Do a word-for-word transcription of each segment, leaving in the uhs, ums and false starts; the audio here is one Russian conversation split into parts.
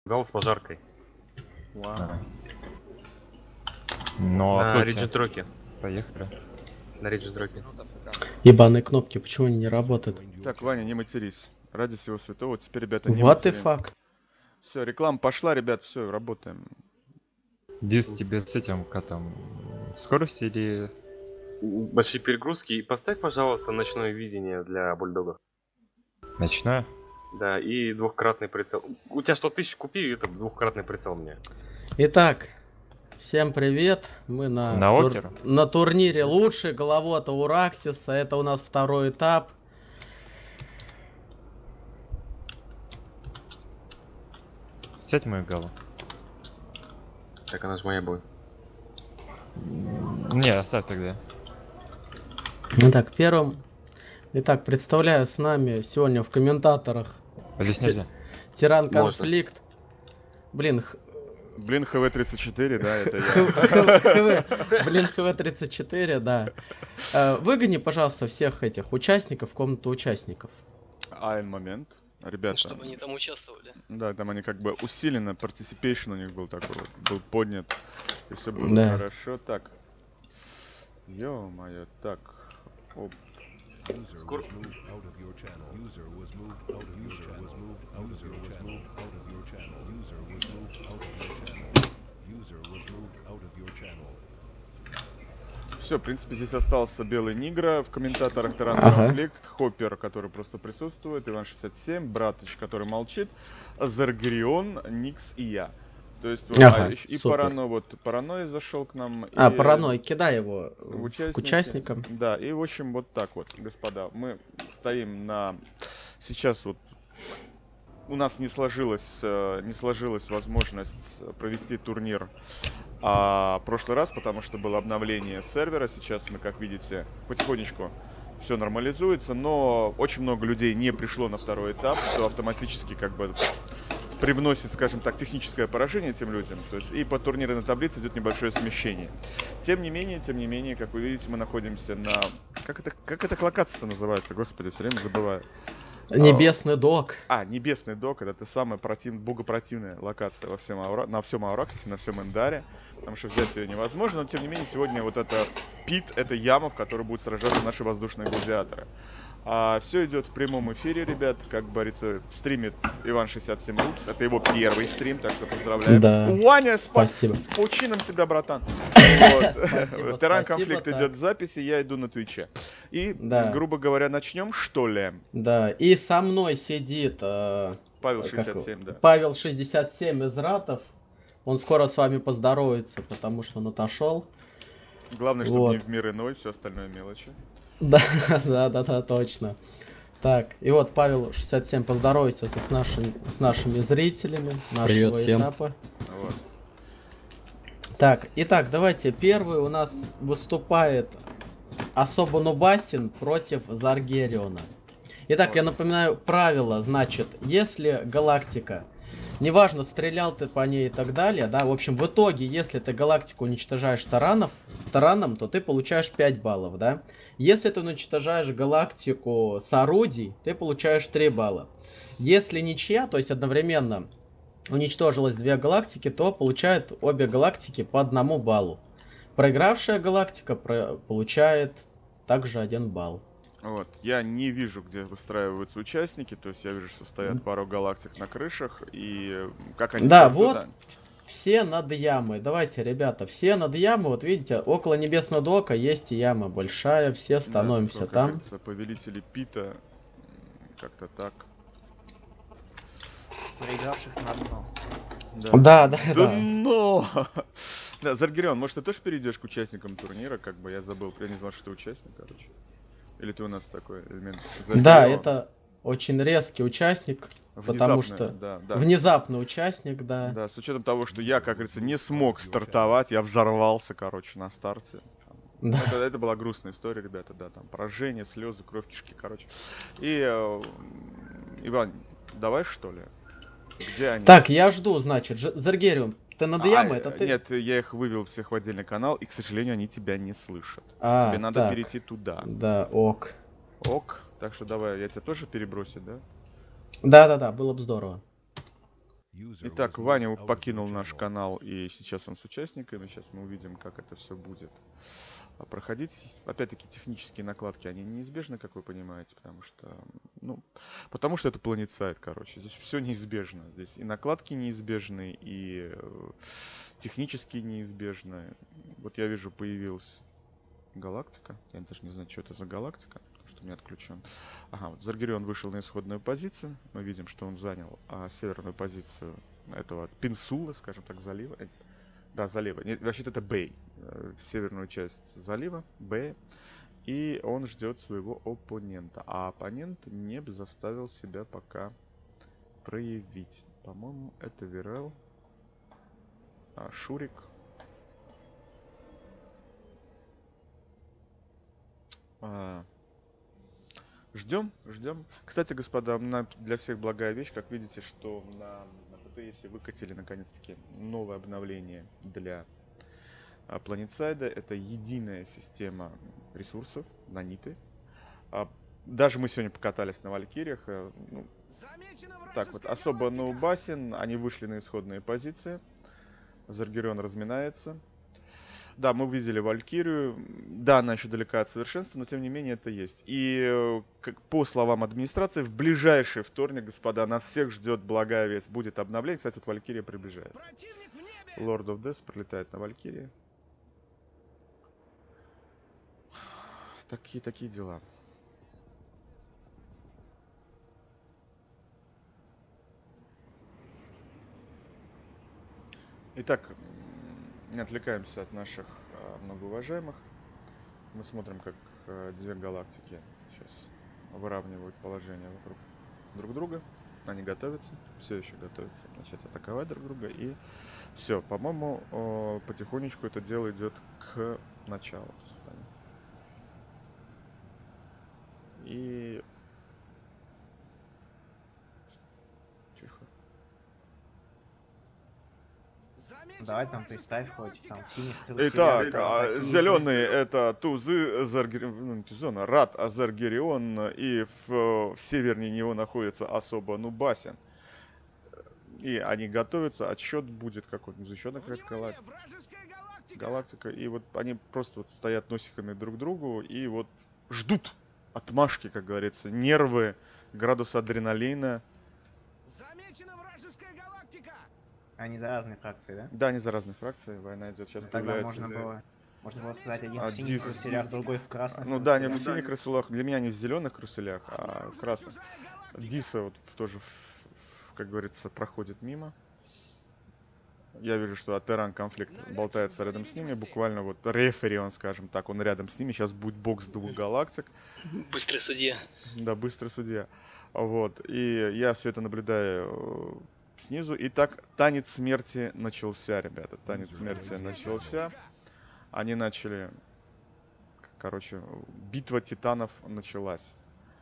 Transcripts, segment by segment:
Гал с пожаркой. Вау. Давай. Но На Риджи-дроке. Поехали. На Риджи-дроке. Ебаные кнопки, почему они не работают? Так, Ваня, не матерись. Ради всего святого, теперь, ребята, не What the матерись. fuck? Все, реклама пошла, ребят, все, работаем. Дис тебе с этим котом скорость или... Большие перегрузки. И поставь, пожалуйста, ночное видение для бульдога. Ночная? Да, и двухкратный прицел. У тебя сто тысяч, купи это двухкратный прицел мне. Итак, всем привет. Мы на, На тур- Окера? на турнире лучший головота у Раксиса. Это у нас второй этап. Сядь мою галу. Так, она же моя будет. Не, оставь тогда. Итак, первым. Итак, представляю с нами сегодня в комментаторах А здесь Ти- нельзя. Тиран Можно. Конфликт. Блин, х- Блин, ХВ тридцать четыре, да, это х- я. х- ХВ, блин, ХВ тридцать четыре, да. Э, Выгони, пожалуйста, всех этих участников в комнату участников. Айн момент. Ребята, Чтобы они там участвовали. да, там они как бы усиленно, participation у них был такой вот, был поднят. И все было Да. хорошо. Так. Ё-моё, так. Оп. Скоро... Все, в принципе, здесь остался Белый Нигра, в комментаторах Таран Ага. Конфликт, Хоппер, который просто присутствует, Иван шестьдесят семь, Братыч, который молчит, Заргрион, Никс и я. То есть вот, Ага, а, и супер. Парано, вот Параной зашел к нам. А, и паранойй, кидай его в- участники. к участникам. Да, и в общем вот так вот, господа, мы стоим на... Сейчас вот у нас не сложилась, э, не сложилась возможность провести турнир а, в прошлый раз, потому что было обновление сервера. Сейчас мы, как видите, потихонечку все нормализуется, но очень много людей не пришло на второй этап, что автоматически как бы привносит, скажем так, техническое поражение тем людям. То есть и по турнирной таблице идет небольшое смещение. Тем не менее, тем не менее, как вы видите, мы находимся на... Как это, как эта локация-то называется? Господи, все время забываю. Небесный док. А, Небесный док, это самая против... богопротивная локация во всем Аура... на всем Аураксисе, на всем Эндаре, потому что взять ее невозможно, но тем не менее сегодня вот это пит, это яма, в которой будут сражаться наши воздушные гладиаторы. А, все идет в прямом эфире, ребят, как говорится, стримит Иван шестьдесят семь Рутс, это его первый стрим, так что поздравляем. Да. Ваня, спа- Спасибо. с паучином тебя, братан. Вот. Спасибо, Терран спасибо, Конфликт так. идет в записи, я иду на Твиче. И, Да. грубо говоря, начнем, что ли? Да, и со мной сидит э, Павел как шестьдесят его? семь, да. Павел шестьдесят семь из Ратов. Он скоро с вами поздоровается, потому что он отошел. Главное, чтобы Вот. не в мир иной, все остальное мелочи. Да, да, да, да, точно. Так, и вот Павел шестьдесят семь, поздоровайся со- с, нашим, с нашими зрителями нашего Привет всем. этапа. Вот. Так, итак, давайте первый у нас выступает особо Нубасин против Заргериона. Итак, я напоминаю правила, значит, если галактика, неважно, стрелял ты по ней и так далее, да, в общем, в итоге, если ты галактику уничтожаешь таранов, тараном, то ты получаешь пять баллов, да. Если ты уничтожаешь галактику с орудий, ты получаешь три балла. Если ничья, то есть одновременно уничтожилось две галактики, то получают обе галактики по одному баллу. Проигравшая галактика про- получает также один балл. Вот. Я не вижу, где выстраиваются участники, то есть я вижу, что стоят пару галактик на крышах, и э, как они Да, стоят вот. туда. Все над ямой. Давайте, ребята, все над ямой. Вот видите, около небесного дока есть яма большая. Все становимся Да, как там. говорится, повелители Пита, м, как-то так. Проигравших на дно. Да, Да, да, Да да. но! Да, Заргирион, может ты тоже перейдешь к участникам турнира, как бы я забыл, я не знал, что ты участник, короче. Или ты у нас такой элемент? Да, Заргирион. это очень резкий участник, Внезапно, потому что да, да. внезапный участник, да. Да, с учетом того, что я, как говорится, не смог стартовать, я взорвался, короче, на старте. Да. Это, это была грустная история, ребята, да, там поражение, слезы, кровь, кишки, короче. И, э, Иван, давай что ли? Где они? Так, я жду, значит, Ж- Заргерион, ты над А, ямой, это ты? Нет, я их вывел всех в отдельный канал, и, к сожалению, они тебя не слышат. А, Тебе надо так. перейти туда. Да, ок. Ок, так что давай, я тебя тоже перебросить, да? Да-да-да, было бы здорово. Итак, Ваня покинул наш канал, и сейчас он с участниками. Сейчас мы увидим, как это все будет а, проходить. Опять-таки, технические накладки, они неизбежны, как вы понимаете, потому что, ну, потому что это планетсайд, короче. Здесь все неизбежно. Здесь и накладки неизбежны, и э, технические неизбежны. Вот я вижу, появилась галактика. Я даже не знаю, что это за галактика, потому что у меня отключен. Ага, вот Заргерион вышел на исходную позицию. Мы видим, что он занял а, северную позицию этого Пенсула, скажем так, залива. Э, да, залива. Нет, вообще-то это Бэй. Э, северную часть залива, Бэй. И он ждет своего оппонента. А оппонент не заставил себя пока проявить. По-моему, это Вирел. А, Шурик. А, ждем, ждем. Кстати, господа, на, для всех благая вещь, как видите, что на, на ПТС выкатили наконец-таки новое обновление для а, Планетсайда. Это единая система ресурсов, наниты. А, даже мы сегодня покатались на Валькириях. А, ну, так вот, особо ноубасин, они вышли на исходные позиции. Заргерион разминается. Да, мы увидели Валькирию. Да, она еще далека от совершенства, но тем не менее это есть. И как, по словам администрации, в ближайший вторник, господа, нас всех ждет благая весть. Будет обновление. Кстати, вот Валькирия приближается. Lord of Death прилетает на Валькирии. Такие, такие дела. Итак, не отвлекаемся от наших а, многоуважаемых. Мы смотрим, как а, две галактики сейчас выравнивают положение вокруг друг друга. Они готовятся, все еще готовятся начать атаковать друг друга. И все, по-моему, потихонечку это дело идет к началу. То есть вот они. И... Тихо. Давай там представь хоть, там в синих труселях. Итак, там а, такие зеленые это Тузы, Заргерион, ну, не Тузон, а Рат Азаргерион, и в, в севернее него находится особо Нубасин. И они готовятся, отсчет будет какой-нибудь, еще одна какая-то галактика. галактика. И вот они просто вот стоят носиками друг к другу и вот ждут отмашки, как говорится, нервы, градус адреналина. Замечена вражеская галактика! Они за разные фракции, да? Да, они за разные фракции, война идет, сейчас Ну, тогда появляется. можно было, можно было сказать, один А, в синих дис- труселях, другой в красных Ну да, они в труселях. синих крысулях, для меня они в зеленых крыселях, а в красных. Диса вот тоже, как говорится, проходит мимо. Я вижу, что Атеран конфликт болтается рядом с ними, буквально вот рефери, он, скажем так, он рядом с ними. Сейчас будет бокс двух галактик. Быстрый судья. Да, быстрый судья. Вот, и я все это наблюдаю э, снизу. Итак, танец смерти начался, ребята. Танец смерти начался. Они начали... Короче, битва титанов началась.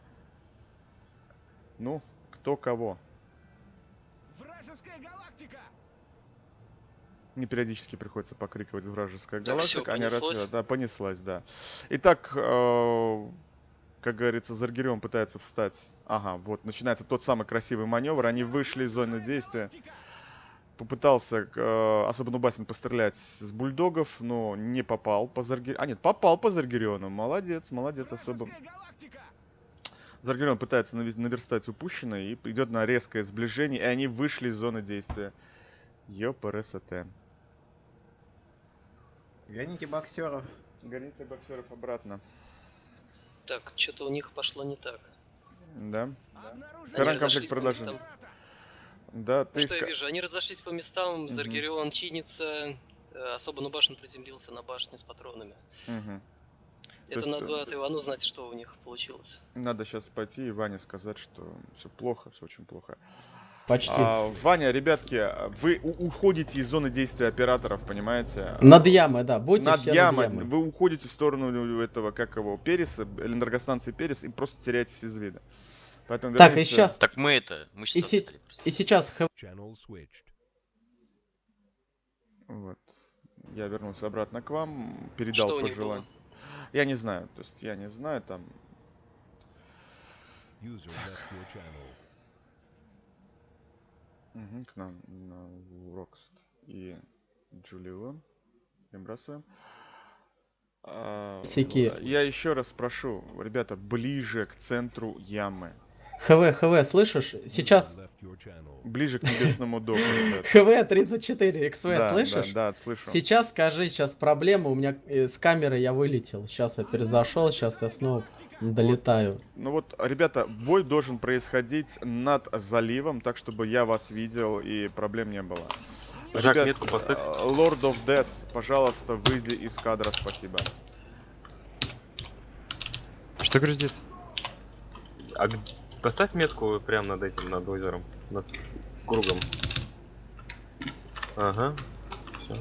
Ну, кто кого? Вражеская галактика! Мне периодически приходится покрикивать вражеская Так, всё, галактика. Они понеслось? раз... Да, понеслась, да. Итак, э, как говорится, Заргерион пытается встать. Ага, вот, начинается тот самый красивый маневр. Они вышли из зоны действия. Попытался э, особо Нубасин пострелять с бульдогов, но не попал по Заргериону. А нет, попал по Заргериону. Молодец, молодец, особо. Заргерион пытается наве- наверстать упущенное и идет на резкое сближение, и они вышли из зоны действия. Ёпрст. Гоните боксеров. Гоните боксеров обратно. Так, что-то у них пошло не так. Да. Обнаружен Таран Они конфликт разошлись по продолжен. местам. Да, ты Что я ска- вижу? Они разошлись по местам, Мгм. Заргерион чинится, э, особо Нубашин приземлился на башню с патронами. Мгм. Это есть, надо э, от Ивану знать, что у них получилось. Надо сейчас пойти и Ване сказать, что все плохо, все очень плохо. Почти. А, Ваня, ребятки, вы у- уходите из зоны действия операторов, понимаете? Над ямой, да, будьте Над все ямой. над ямой. Вы уходите в сторону этого, как его, Переса, энергостанции Перес, и просто теряетесь из вида. Поэтому Так, и вернемся- сейчас, Так мы это, мы и, сейчас се- отдали просто. и сейчас х- Channel switched. Вот. Я вернулся обратно к вам, передал Что у них пожелание. было? Я не знаю, то есть я не знаю, там... User left your channel. Мгм, к нам на Рокст и Джулион. Выбрасываем. А, Сики. я еще раз прошу, ребята, ближе к центру ямы. ХВ, ХВ, слышишь? Сейчас Left your channel. Ближе к небесному доку, ребят. ХВ тридцать четыре, икс ви, Да, слышишь? да, да, слышу. Сейчас скажи, сейчас проблема, у меня э, с камеры я вылетел. Сейчас я перезашел, сейчас я снова долетаю. Ну вот, ребята, бой должен происходить над заливом, так чтобы я вас видел и проблем не было. Жак, Ребят, метку поставь. э, Lord of Death, пожалуйста, выйди из кадра, спасибо. Что говоришь здесь? А г- поставь метку прямо над этим, над озером, над кругом. Ага. Всё.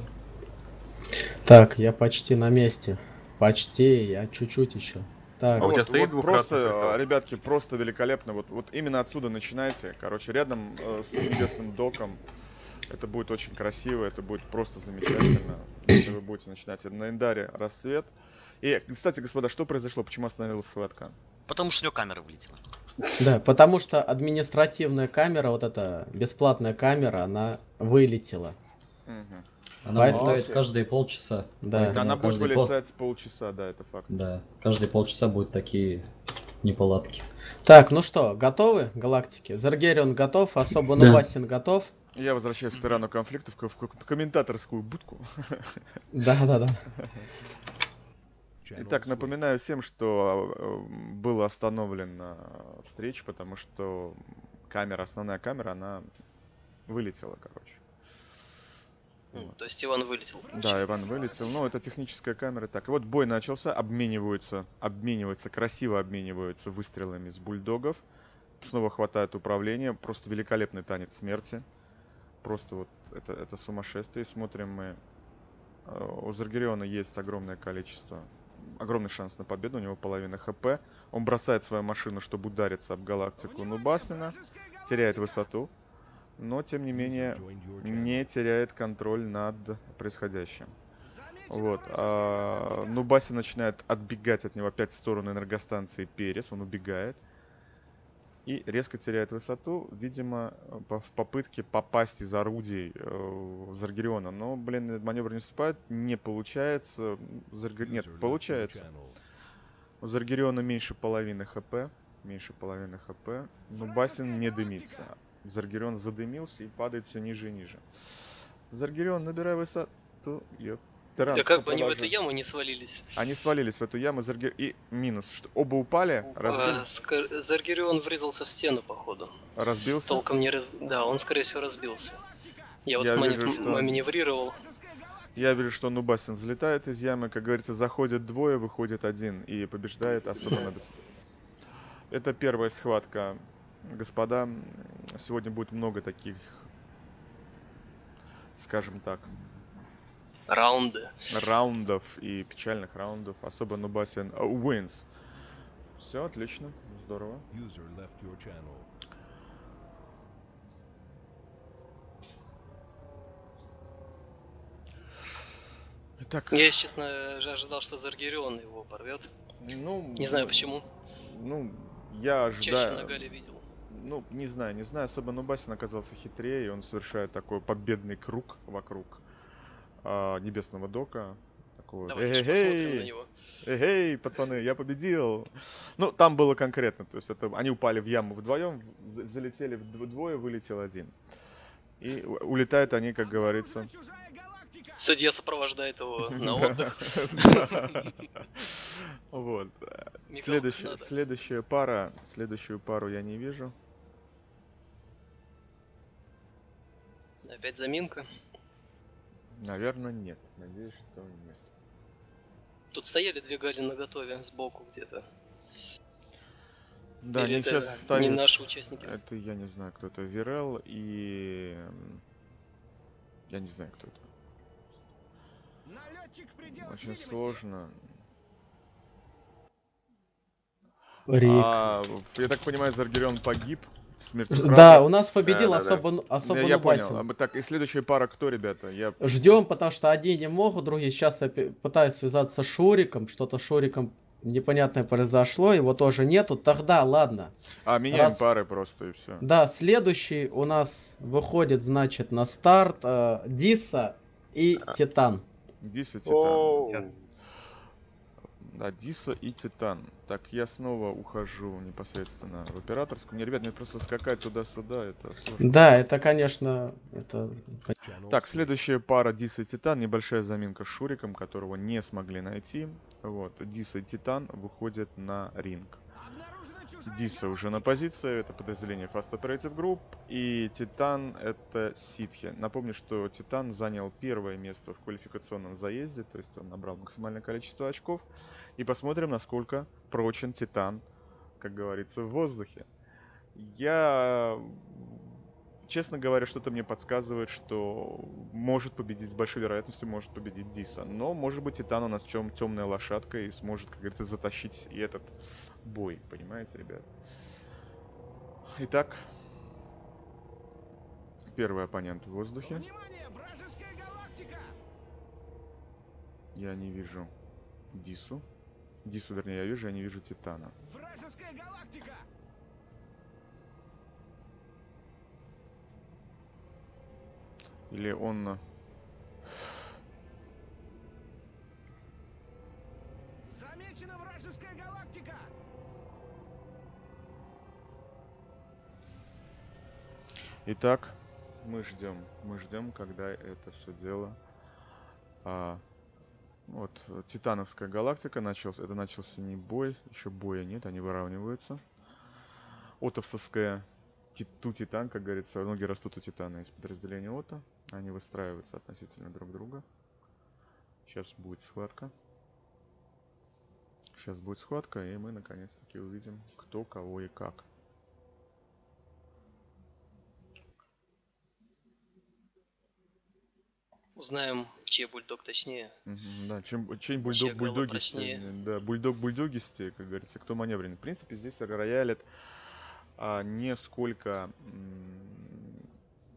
Так, я почти на месте. Почти, я чуть-чуть еще. Так, А у тебя вот, стоит вот двухкратный просто, прицел? э, ребятки, просто великолепно. Вот, вот именно отсюда начинайте. Короче, рядом э, с небесным доком. Это будет очень красиво, это будет просто замечательно. Если вы будете начинать на Эндаре рассвет. И, кстати, господа, что произошло? Почему остановилась схватка? Потому что у него камера вылетела. да, потому что административная камера, вот эта бесплатная камера, она вылетела. Мгм. Она Поэтому- вылетает каждые полчаса. Да. Поэтому Она будет каждые пол- вылетать полчаса, да, это факт. Да, каждые полчаса будут такие неполадки. Так, ну что, готовы, галактики? Заргерион готов, особо Да. Нубасин готов. Я возвращаюсь в сторону конфликта, в, ко- в ко- комментаторскую будку. Да-да-да. Channel Итак, switched. напоминаю всем, что э, была остановлена встреча, потому что камера, основная камера, она вылетела, короче. М, То есть Иван вылетел. Да, Иван вылетел. Ну, это техническая камера. Так, и вот бой начался, обмениваются, обмениваются, красиво обмениваются выстрелами с бульдогов. Снова хватает управления. Просто великолепный танец смерти. Просто вот это, это сумасшествие. Смотрим мы. э, У Заргериона есть огромное количество, огромный шанс на победу. У него половина хп. Он бросает свою машину, чтобы удариться об галактику Нубасина. Теряет высоту. Но, тем не менее, Joined your channel. не теряет контроль над происходящим. Вот. А, Нубаси начинает отбегать от него опять в сторону энергостанции Перес. Он убегает. И резко теряет высоту, видимо, по- в попытке попасть из орудий э, Заргериона. Но, блин, маневр не вступает, не получается. Зарге- Нет, User left your получается. channel. У Заргериона меньше половины хп. Меньше половины хп. Но Басин не дымится. Заргерион задымился и падает все ниже и ниже. Заргерион, набирай высоту. Ёп. Да Транс, как бы они в положи. эту яму не свалились. Они свалились в эту яму. Заргер... И минус, что оба упали, А, разбили- Скор- Заргерион врезался в стену, походу. разбился. Толком не раз... Да, он, скорее всего, разбился. Я вот Я мани- вижу, что- маневрировал. Я вижу, что Нубасин взлетает из ямы. Как говорится, заходит двое, выходит один. И побеждает особенно быстро. Это первая схватка. Господа, сегодня будет много таких, скажем так, Раунды. раундов и печальных раундов. Особо Нубасин uh, wins. Все, отлично, здорово. User left your channel. Итак, Я, если честно, же ожидал, что Заргерион его порвет. ну... Не знаю почему. Ну, я Чаще ожидаю... на Гале видел. Ну, не знаю, не знаю. Особо Нубасин оказался хитрее, и он совершает такой победный круг вокруг а, небесного дока. Такой, Давайте же посмотрим на эй-эй-эй, него. эй-эй, пацаны, я победил. Ну, там было конкретно, то есть это они упали в яму вдвоем, за- залетели вдвое, вылетел один. И у- улетают они, как говорится. Судья сопровождает его на отдых. Да. Вот. Мигал, Следующая, надо. следующая пара, следующую пару я не вижу. Опять заминка. Наверное, нет. Надеюсь, что нет. Тут стояли две Гали на готове сбоку где-то. Да, Или они это сейчас не ставят... наши участники. Это я не знаю, кто это. Вирел и... м, Я не знаю, кто это. Налетчик в пределах Очень видимости. сложно. Рик. А, я так понимаю, Заргерион погиб. Смертью Да, правды. у нас победил Да, да, да. особо, ну- особо Я, я понял. Нубасин. А, Так, и следующая пара кто, ребята? Я... Ждем, потому что одни не могут, другие. Сейчас я пи- пытаюсь связаться с Шуриком, что-то Шуриком непонятное произошло, его тоже нету. Тогда, ладно. А, меняем Раз- пары просто и все. Да, следующий у нас выходит, значит, на старт э, Диса и Титан. Диса, Титан. Оу. Да, Диса и Титан. Так, я снова ухожу непосредственно в операторскую. Мне, ребят, мне просто скакать туда-сюда, это сложно. Да, это, конечно, это... Channel Так, switched. следующая пара Диса и Титан. Небольшая заминка с Шуриком, которого не смогли найти. Вот, Диса и Титан выходят на ринг. Диса уже на позиции, это подразделение Fast Operative Group, и Титан это ситхи. Напомню, что Титан занял первое место в квалификационном заезде, то есть он набрал максимальное количество очков. И посмотрим, насколько прочен Титан, как говорится, в воздухе. Я, честно говоря, что-то мне подсказывает, что может победить, с большой вероятностью может победить Диса. Но, может быть, Титан у нас в чем темная лошадка и сможет, как говорится, затащить и этот бой. Понимаете, ребят? Итак, первый оппонент в воздухе. Я не вижу Дису. Дису, вернее, я вижу, я не вижу Титана. Или он... Замечена вражеская галактика! Итак, мы ждем, мы ждем, когда это все дело... А, вот, Титановская галактика начался, это начался не бой, еще боя нет, они выравниваются. Отовсовская Ту Титан, как говорится, ноги растут у Титана из подразделения Ото. Они выстраиваются относительно друг друга. Сейчас будет схватка. Сейчас будет схватка, и мы наконец-таки увидим, кто, кого и как. Узнаем, чей бульдог точнее. Мгм, да, чем, чей Чья бульдог голова бульдогистее. прочнее. Да, бульдог бульдогистее, как говорится, кто маневренный. В принципе, здесь роялит а, не сколько... м,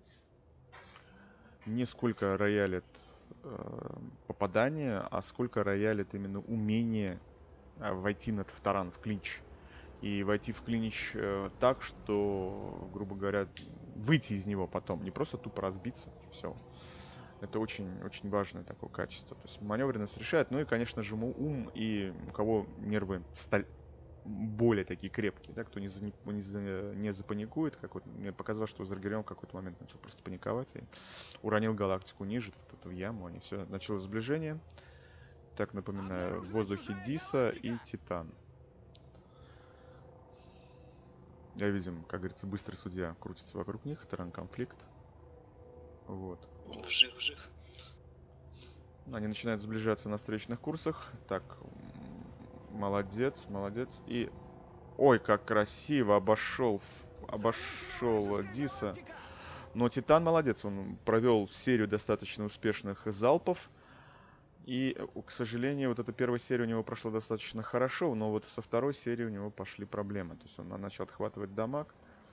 не сколько роялит э, попадание, а сколько роялит именно умение э, войти на таран, в клинч. И войти в клинч э, так, что, грубо говоря, выйти из него потом. Не просто тупо разбиться. Все. Это очень, очень важное такое качество. То есть маневренность решает. Ну и, конечно же, ум и у кого нервы сталь... более такие крепкие, да, кто не, за... не, за... не запаникует. Как вот мне показалось, что Заргерион в какой-то момент начал просто паниковать и уронил галактику ниже, вот эту яму. Они все началось сближение. Так, напоминаю, в воздухе Диса и Титан. Я видим, как говорится, быстрый судья крутится вокруг них, таран-конфликт. Вот. Вжих, вжих. Они начинают сближаться на встречных курсах. Так, молодец, молодец. И... Ой, как красиво обошел, обошел Диса. Но Титан молодец, он провел серию достаточно успешных залпов. И, к сожалению, вот эта первая серия у него прошла достаточно хорошо, но вот со второй серии у него пошли проблемы. То есть он начал отхватывать дамаг.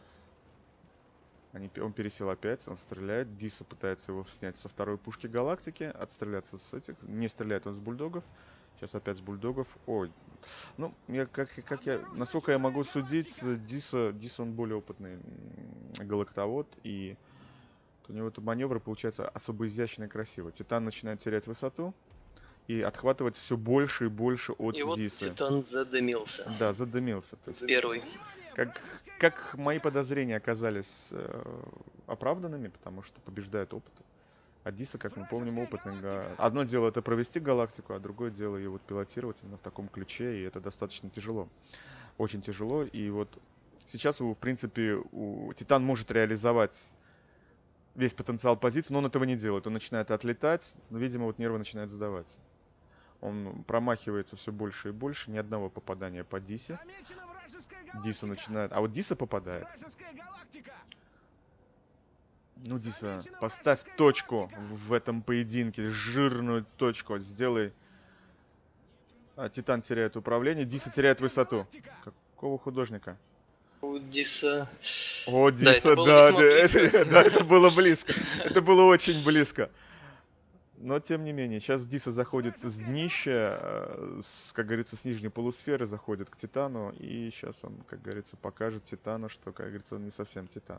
Они, он пересел опять, он стреляет. Диса пытается его снять со второй пушки галактики, отстреляться с этих. Не стреляет он с бульдогов. Сейчас опять с бульдогов. Ой. Ну, я, как, как я, насколько я могу судить, Диса, Диса он более опытный галактовод. И у него это маневры получается особо изящно и красиво. Титан начинает терять высоту и отхватывать все больше и больше от И вот Дисы. Титан задымился. Да, задымился. То есть, Первый. как, как мои подозрения оказались э, оправданными, потому что побеждает опыт. А Диса, как мы помним, опытный. га- Одно дело это провести галактику, а другое дело ее вот пилотировать именно в таком ключе, и это достаточно тяжело. Очень тяжело, и вот сейчас, в принципе, у Титан может реализовать весь потенциал позиции, но он этого не делает. Он начинает отлетать, но, видимо, вот нервы начинают сдавать. Он промахивается все больше и больше, ни одного попадания по Дисе. Диса начинает... А вот Диса попадает. Ну, Диса, поставь точку в этом поединке, жирную точку. Сделай... А, Титан теряет управление, Диса теряет высоту. Какого художника? У Диса... О, Да, Диса, это было да, весьма да, близко. это, да, это было близко. Это было очень близко. Но тем не менее, сейчас Диса заходит с днища, э, с, как говорится, с нижней полусферы заходит к Титану, и сейчас он, как говорится, покажет Титану, что, как говорится, он не совсем Титан.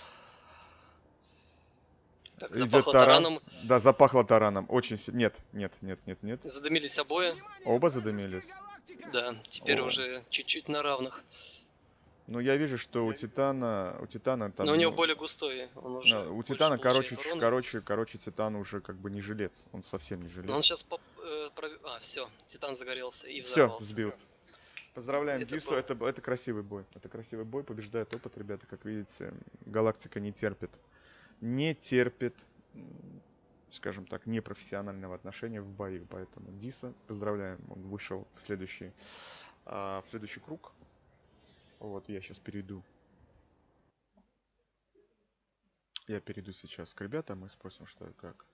Так, Идет запахло таран. тараном. Да, запахло тараном. Очень сильно. Нет, нет, нет, нет, нет. Задымились обои. Оба задымились. Да, теперь О. уже чуть-чуть на равных. Но я вижу, что у Титана, у Титана там... Но у него ну, более густой. Он уже да, у больше Титана, получает короче, ч- урона. короче, короче, Титан уже как бы не жилец. Он совсем не жилец. Но он сейчас поп... э, пров- А, все, Титан загорелся и Все, взорвался. сбил. Поздравляем Это Дису, был- это, это красивый бой. Это красивый бой, побеждает опыт, ребята, как видите. Галактика не терпит. Не терпит, м, скажем так, непрофессионального отношения в бою. Поэтому Диса, поздравляем, он вышел в следующий, а, в следующий круг. Вот, я сейчас перейду. Я перейду сейчас к ребятам и спросим, что и как.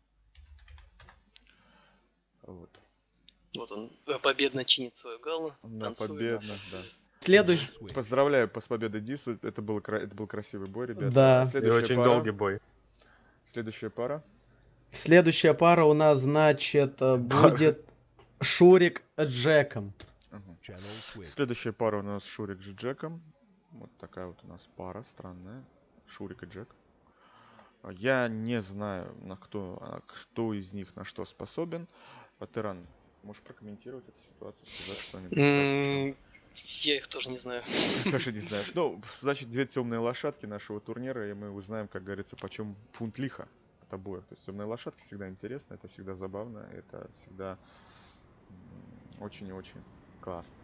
Вот. Вот он э, победно чинит свою галу. Да, танцует. победно, да. Следующий. Switch. Поздравляю с победой Дису. Это был, кра- это был красивый бой, ребята. Да. И Следующая очень пара. долгий бой. Следующая пара. Следующая пара у нас, значит, э, будет Шурик с Джеком. Ага. Channel switch. Следующая пара у нас Шурик с Джеком. Вот такая вот у нас пара странная. Шурик и Джек. А Я не знаю, на кто, а, кто из них на что способен. А, Теран, можешь прокомментировать эту ситуацию, сказать что-нибудь? М, Я их тоже не знаю. Даже не знаешь. Ну, значит, две темные лошадки нашего турнира, и мы узнаем, как говорится, почем фунт лиха от обоих. То есть темные лошадки всегда интересно, это всегда забавно, это всегда м, очень и очень классно.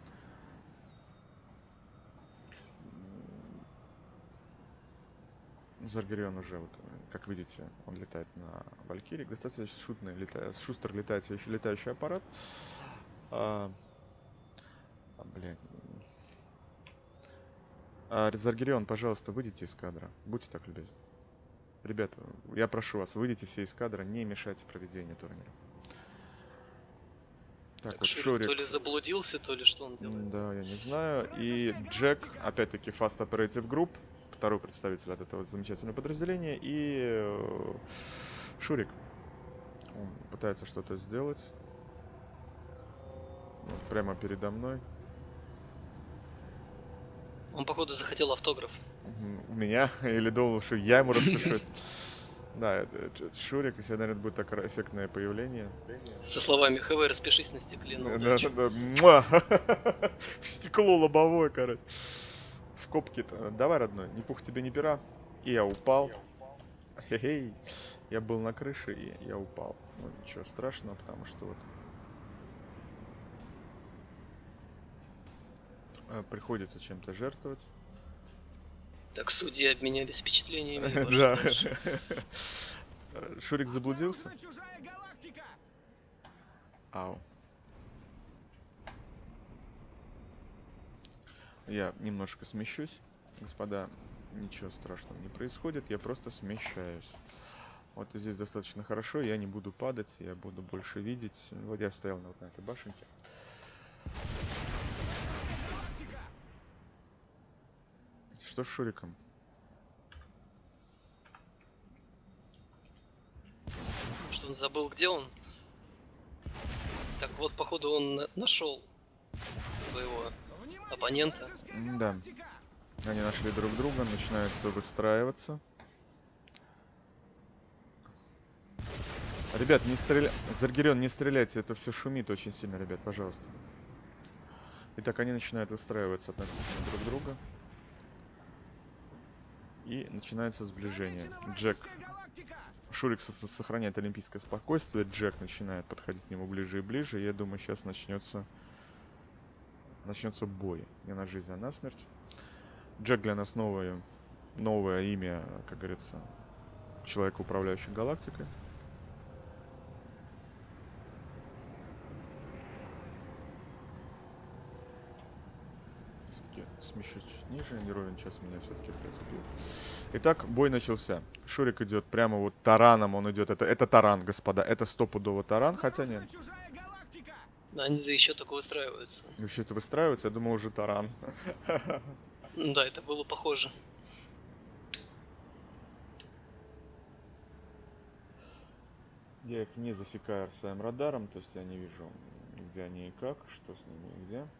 М, Заргирион уже, вот, э, как видите, он летает на Валькирии. Достаточно шутный, лета- шустер летающий, летающий аппарат. А, а, блин. А, Заргирион, пожалуйста, выйдите из кадра. Будьте так любезны. Ребята, я прошу вас, выйдите все из кадра, не мешайте проведению турнира. Так, Так, вот Шурик Шурик. то ли заблудился, то ли что он делает. М, Да, я не знаю. И Джек, опять-таки, Fast Operative Group, второй представитель от этого замечательного подразделения. И э, Шурик. Он пытается что-то сделать. Вот прямо передо мной. Он, походу, захотел автограф. Мгм. У меня? Или думал, что я ему распишусь? Да, это это Шурик, и наверное, будет такое эффектное появление. Со словами ХВ, распишись на стекле. на Да, удачу». да, да. Муа! В стекло лобовое, короче. В копки-то. Давай, родной, ни пух тебе, ни пера. И я упал. Хе-хей. Я был на крыше, и я упал. Ну, ничего страшного, потому что вот... э, приходится чем-то жертвовать. Так, судьи обменялись впечатлениями. и пошли Да. дальше. Э, Шурик заблудился? Обнаружена чужая галактика! Ау. Я немножко смещусь, господа. Ничего страшного не происходит, я просто смещаюсь. Вот здесь достаточно хорошо, я не буду падать, я буду больше видеть. Вот я стоял на, вот на этой башенке. Что с Шуриком? Что он забыл, где он? Так вот, походу, он на- нашел своего Внимание, оппонента. вражеская М-да. галактика! Они нашли друг друга, начинаются выстраиваться. Ребят, не стреляй. Заргирион, не стреляйте, это все шумит очень сильно, ребят, пожалуйста. Итак, они начинают выстраиваться относительно друг друга. И начинается сближение. Замечена Джек. вражеская галактика! Шурик со- со- сохраняет олимпийское спокойствие. Джек начинает подходить к нему ближе и ближе. Я думаю, сейчас начнется начнется бой. Не на жизнь, а на смерть. Джек для нас новое, новое имя, как говорится, человека, управляющего галактикой. Все-таки смещусь чуть ниже, Неровен сейчас меня все-таки опять убьет. Итак, бой начался. Шурик идет прямо вот тараном, он идет. Это, это таран, господа. Это стопудово таран, хотя нет. Обнаружена чужая галактика! Они еще только устраиваются. Вообще это выстраивается, я думал, уже таран. М, Да, это было похоже. Я их не засекаю своим радаром, то есть я не вижу, где они и как, что с ними и где.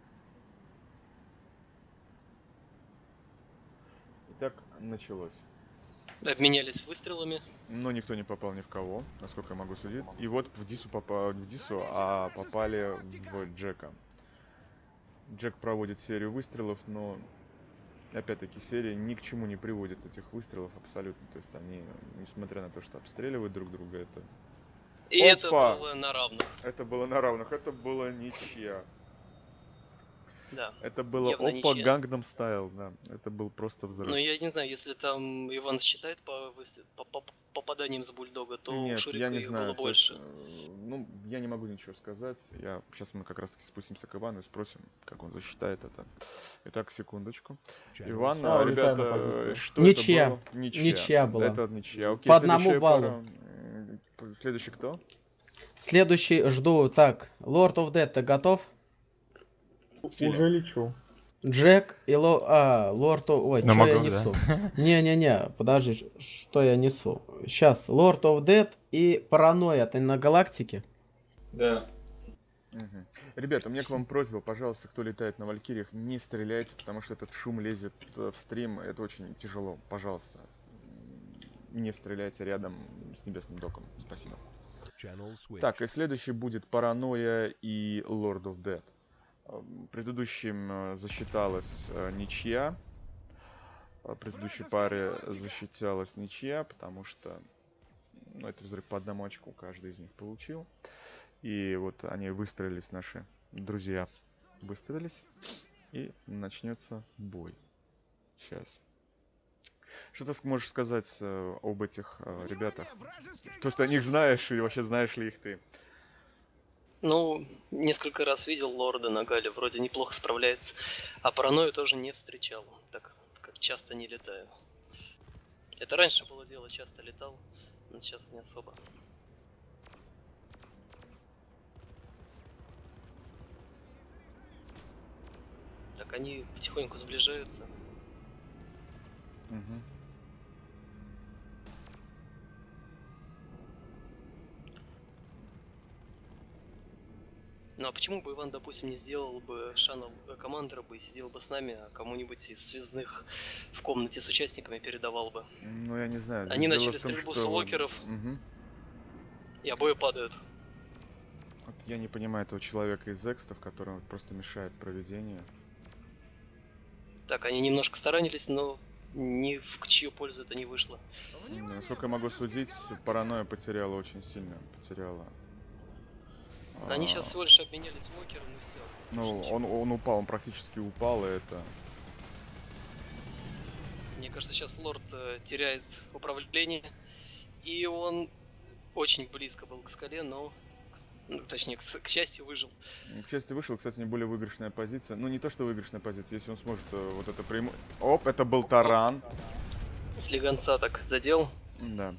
Итак, началось. Обменялись выстрелами. Но никто не попал ни в кого, насколько я могу судить. И вот в Дису попали в Дису, а попали в Джека. Джек проводит серию выстрелов, но опять-таки серия ни к чему не приводит этих выстрелов абсолютно. То есть они, несмотря на то, что обстреливают друг друга, это... И Опа! это было на равных. Это было на равных, это было ничья. Да. Это было явно опа ничья. Gangnam Style, да. Это был просто взрыв. Но я не знаю, если там Иван считает по, выстрел- по, по- попаданиям с бульдога, то у Нет, Шурика я не их знаю. было то есть, больше. э, ну, я не могу ничего сказать. Я сейчас мы как раз таки спустимся к Ивану и спросим, как он засчитает это. Итак, секундочку. Channel Иван, switched. а, ребята, что Ничья. это было? Ничья. Ничья была. Это ничья. Окей, По одному следующая баллу. пара. М, Следующий кто? Следующий жду. Так, Lord of Dead, ты готов? Уже лечу. Джек и Ло... А, Лорд... о- Ой, На что я Магов, да? несу? Не-не-не, подожди, ш- что я несу? Сейчас, Lord of Dead и Паранойя, ты на галактике? Да. Мгм. Ребята, у меня к вам просьба, пожалуйста, кто летает на Валькириях, не стреляйте, потому что этот шум лезет э, в стрим, это очень тяжело. Пожалуйста, м, не стреляйте рядом с небесным доком. Спасибо. Channel switched. Так, и следующий будет Паранойя и Lord of Dead. Эм, Предыдущим э, засчиталась э, ничья. А предыдущей паре засчиталась ничья, потому что ну, это взрыв по одному очку каждый из них получил. И вот они выстроились, наши друзья выстроились. И начнется бой. Сейчас. Что ты можешь сказать э, об этих э, ребятах? То, что о них знаешь, и вообще знаешь ли их ты? Ну, несколько раз видел Лорда на Гале, вроде неплохо справляется. А паранойю тоже не встречал, так как часто не летаю. Это раньше было дело, часто летал, но сейчас не особо. Так, они потихоньку сближаются. Мгм. Ну а почему бы Иван, допустим, не сделал бы Шаннел командора бы и сидел бы с нами, а кому-нибудь из связных в комнате с участниками передавал бы? Ну, я не знаю. Они дело начали в том, стрельбу что- с локеров. Мгм. И обои падают. Вот я не понимаю этого человека из экстов, который вот просто мешает проведению. Так, они немножко старанились, но ни в чью пользу это не вышло. М, Насколько я могу судить, паранойя потеряла очень сильно. Потеряла. Они А, сейчас всего лишь обменялись локером и все. Ну, он, он упал, он практически упал, и это... Мне кажется, сейчас Лорд э, теряет управление. И он очень близко был к скале, но... Ну, точнее, к, с- к счастью, выжил. К счастью, вышел, кстати, не более выигрышная позиция. Ну, не то, что выигрышная позиция, если он сможет э, вот это преимущество... Оп, это был таран. Слегонца так задел. Да.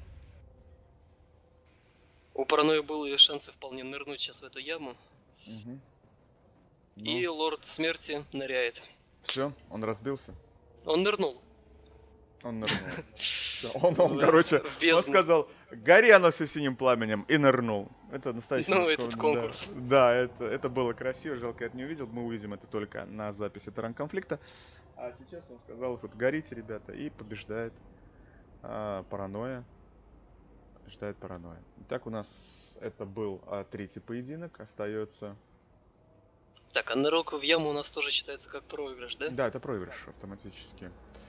У паранойи были шансы вполне нырнуть сейчас в эту яму. Угу. И Лорд Смерти ныряет. Все, он разбился. Он нырнул. Он нырнул. Всё, Он, он, В- короче, в он бездну. сказал, гори оно все синим пламенем, и нырнул. Это настоящий Ну, мужской- этот да. конкурс. Да, это, это было красиво, жалко, я это не увидел. Мы увидим это только на записи Таран конфликта. А сейчас он сказал, вот горите, ребята, и побеждает а, паранойя. Побеждает паранойя. Итак, у нас это был а, третий поединок. Остается... Так, а нырок в яму у нас тоже считается как проигрыш, да? Да, это проигрыш автоматически.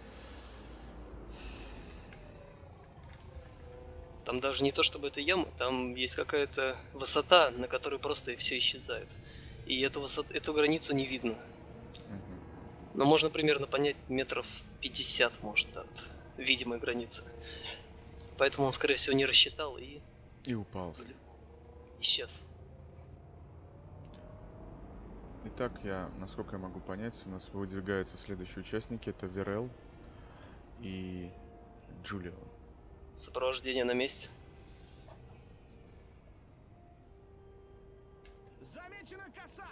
Там даже не то чтобы это яма, там есть какая-то высота, на которой просто все исчезает. И эту, высоту, эту границу не видно. Мгм. Но можно примерно понять метров пятьдесят, может, от видимой границы. Поэтому он, скорее всего, не рассчитал и И упал. исчез. Итак, я, насколько я могу понять, у нас выдвигаются следующие участники. Это Вирел и Джулио. Сопровождение на месте. Замечена коса!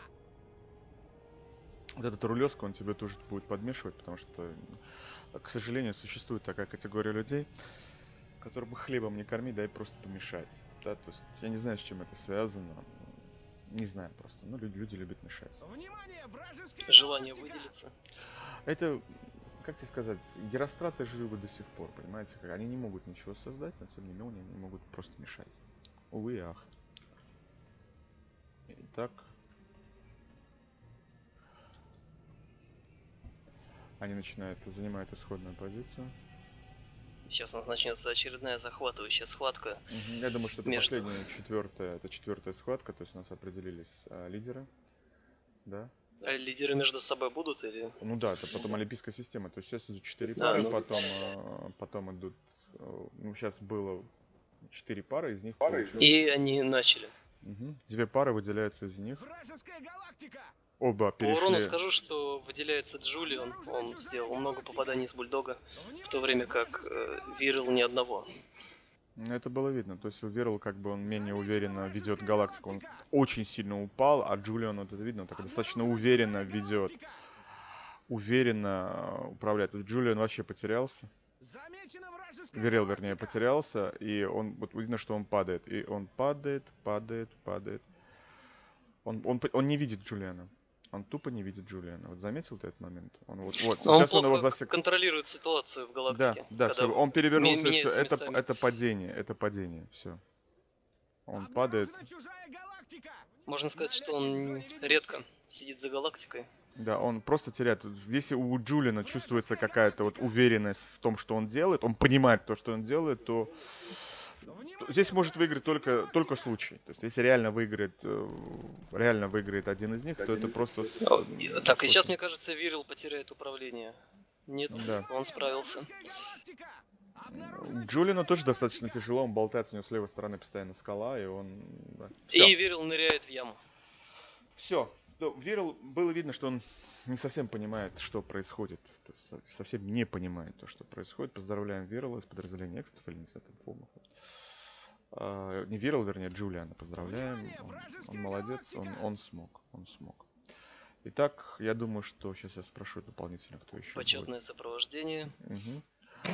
Вот этот рулезка, он тебе тоже будет подмешивать, потому что, к сожалению, существует такая категория людей, которому хлебом не корми, дай просто помешать. Да, то есть я не знаю, с чем это связано. Не знаю просто. Ну, люди, люди любят мешать. Внимание, вражеская Желание галактика! выделиться. Это, как тебе сказать, геростраты живы до сих пор, понимаете? Как они не могут ничего создать, но тем не менее они могут просто мешать. Увы и ах. Итак. Они начинают, занимают исходную позицию. Сейчас у нас начнется очередная захватывающая схватка. Мгм. Я думаю, что это между- последняя, четвертая, это четвертая схватка, то есть у нас определились а, лидеры. Да? А лидеры между собой будут или... Ну да, это потом олимпийская система. То есть сейчас идут четыре Да, пары, ну- потом, а, потом идут. а, Ну, сейчас было четыре пары, из них получилось- И они начали. Мгм. Две пары выделяются из них. Вражеская галактика! Оба По урону перешли. скажу, что выделяется Джулиан. Он сделал много попаданий с бульдога, в то время как э, Вирил ни одного. Ну, это было видно. То есть у Верл как бы он менее уверенно ведет галактику. Он очень сильно упал, а Джулиан, вот это видно, он так достаточно уверенно ведет. Уверенно а, управляет. Вот Джулиан вообще потерялся. Замечена вражеская Верил, вернее, галактика! потерялся, и он, вот видно, что он падает. И он падает, падает, падает. Он, он, п- он не видит Джулиана. Он тупо не видит Джулиана. Вот заметил ты этот момент? Он вот, вот. Но он Сейчас он, его плохо засек. контролирует ситуацию в Да, галактике. да, когда всё, он перевернулся, ме- и всё. меняется Это, местами. это падение, это падение, все. Он падает. Обнаружена чужая галактика! Можно сказать, что он редко сидит за галактикой. Да, он просто теряет. Вот здесь у Джулиана чувствуется какая-то вот уверенность в том, что он делает. Он понимает то, что он делает, то, то здесь может выиграть только, только случай. То есть, если реально выиграет, э, реально выиграет один из них, то это просто... с- О, и- Так, и сейчас, случай. мне кажется, Вирил потеряет управление. Нет, Да. он справился. Вражеская галактика! У Обнаружена Джулиана тоже достаточно тяжело, он болтается, у него с левой стороны постоянно скала, и он... Да. Всё. И Вирил ныряет в яму. Все. Верил, было видно, что он не совсем понимает, что происходит. То есть со- совсем не понимает то, что происходит. Поздравляем Верила из подразделения Экстов, или не знаю, там, Фомов. А, не Верил, вернее, Джулиана поздравляем. Он, он молодец, он, он смог, он смог. Итак, я думаю, что сейчас я спрошу дополнительно, кто еще Почетное сопровождение. будет. Мгм.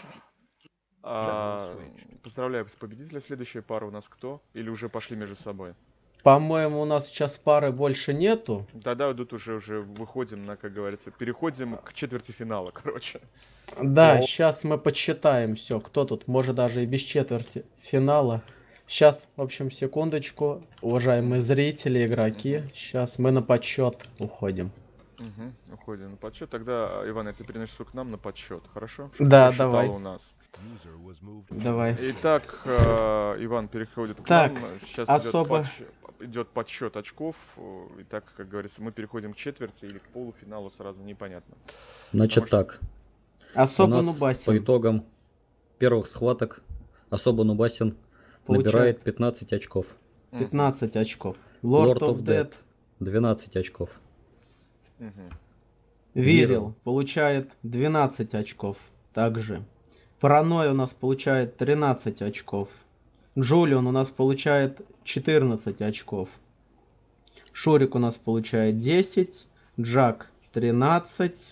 А, поздравляю с победителя. Следующая пара у нас кто? Или уже пошли между собой? По-моему, у нас сейчас пары больше нету. Да-да, тут уже уже выходим на, как говорится, переходим к четвертьфиналу, короче. Да, Но- сейчас мы подсчитаем все, кто тут, может даже и без четверти финала. Сейчас, в общем, секундочку, уважаемые зрители, игроки, сейчас мы на подсчет уходим. Угу, уходим на подсчет. Тогда, Иван, я тебя перенесу к нам на подсчет, хорошо? Да, Чтоб считало давай. у нас. User was moved to Давай. Итак, э, Иван переходит к Так, нам. Сейчас особо- идет, подсчет, идет подсчет очков. Э, Итак, как говорится, мы переходим к четверти или к полуфиналу, сразу непонятно. Значит Потому так, Особо у нас Нубасин. по итогам первых схваток особо Нубасин Получает набирает пятнадцать очков, Мгм, пятнадцать очков. Lord of Dead двенадцать очков. мгм. Вирил получает двенадцать очков. Также. Паранойя у нас получает тринадцать очков. Джулиан у нас получает четырнадцать очков. Шурик у нас получает десять. Джак тринадцать.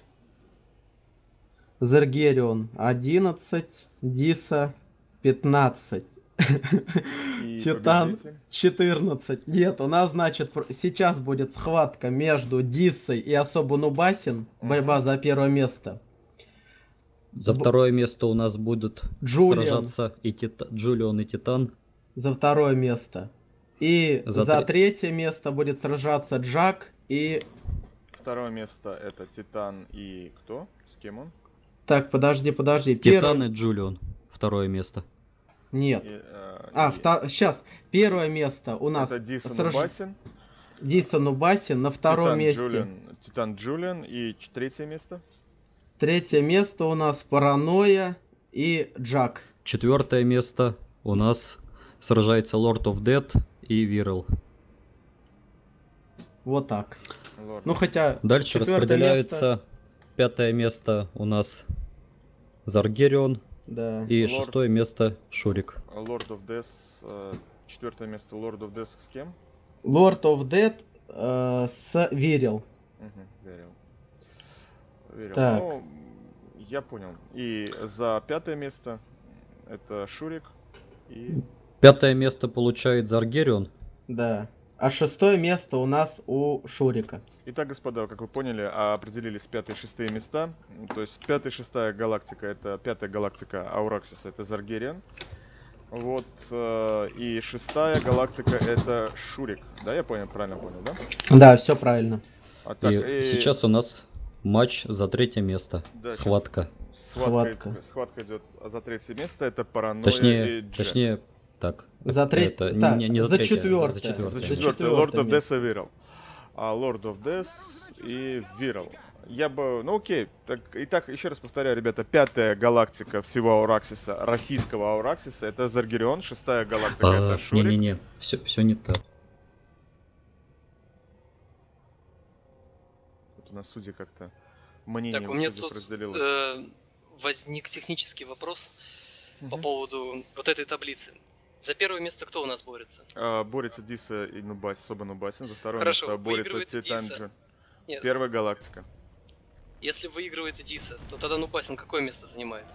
Зергерион одиннадцать. Диса пятнадцать. И Титан победитель? четырнадцать. Нет, у нас, значит, пр- сейчас будет схватка между Диссой и особо Нубасин. Борьба за первое место. За Б- второе место у нас будут Джулиан сражаться и Тита- Джулиан и Титан. за второе место. И За за, тре- третье место будет сражаться Джак и... Второе место это Титан и кто? С кем он? Так, подожди, подожди. Титан Первое... и Джулиан. Второе место. Нет. И, э, А, и- сейчас. Первое место у нас Это Дисон сраж- Басин, Диса Нубасин. На втором Титан месте. Джулиан, Титан Джулиан и ч- третье место? Третье место у нас Паранойя и Джак. Четвертое место у нас сражается Lord of Dead и Вирл. Вот так. Лорд. Ну хотя... Дальше четвёртое распределяется место- пятое место у нас Заргерион Да. и Lord- шестое место Шурик. Lord of Death, э, четвертое место Lord of Death с кем? Lord of Dead э, с Вирил. Угу, верил. Верил. Так. Ну, я понял. И за пятое место это Шурик и... Пятое место получает Заргерион. Да. А шестое место у нас у Шурика. Итак, господа, как вы поняли, определились пятые и шестые места. То есть пятая и шестая галактика, это пятая галактика Аураксиса, это Заргерион. Вот, э, и шестая галактика это Шурик. Да, я понял, правильно понял, да? Да, все правильно. А так, И и- сейчас у нас матч за третье место. Да, сейчас Схватка. Схватка, Схватка. схватка идет за третье место, это Паранойя Точнее, и Джек. точнее, так. За треть- Это не- так, не, не за, за третье, четвёртое. За, за четвертое. За За четвертое, четвёртое Lord of место. Death и Viral. А Lord of Death и Viral. Я бы, ну окей, так, итак, еще раз повторяю, ребята, пятая галактика всего Аураксиса, российского Аураксиса, это Заргерион, шестая галактика А, это Шурик. Не-не-не, все, все не так. Вот у нас судьи как-то, мнение Так, у у меня судей тут разделилось. э, возник технический вопрос по Мгм. поводу вот этой таблицы. За первое место кто у нас борется? А, борется Диса и Нубас, особо Нубасин, за второе Хорошо, место борется выигрывает Титан Диса. Джи. Нет, Первая галактика. если выигрывает Эдиса, то тогда Нубасин какое место занимает?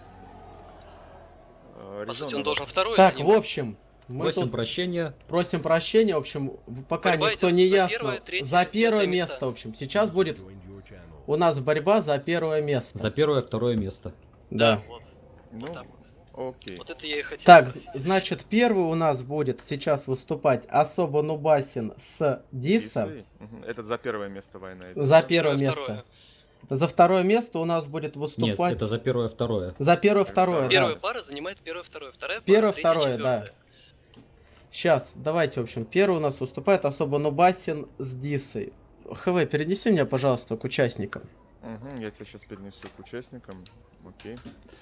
А, По сути, он Резонно. должен второе Так, в занимать. общем, мы Просим тут прощения. просим прощения. В общем, в- пока Борьба никто идет не за ясно. первое, третье, За первое пятое место, места. в общем. Сейчас будет Joined your channel. у нас борьба за первое место. За первое, второе место. Да. вот. Ну, Вот так вот. окей. Вот это я и хотел Так, спросить. значит, первый у нас будет сейчас выступать особо Нубасин с Диса. Дисой. Мгм. Это за первое место война идет. За да? первое Второе, место. второе. За второе место у нас будет Нет, выступать... это за первое, второе. За первое, второе, Первая да. пара занимает первое, второе, вторая пара, Первое, третья, второе, да. четвёртая. Сейчас, давайте, в общем, первый у нас выступает особо Нубасин с Дисой. ХВ, перенеси меня, пожалуйста, к участникам. Мгм, я тебя сейчас перенесу к участникам. Окей.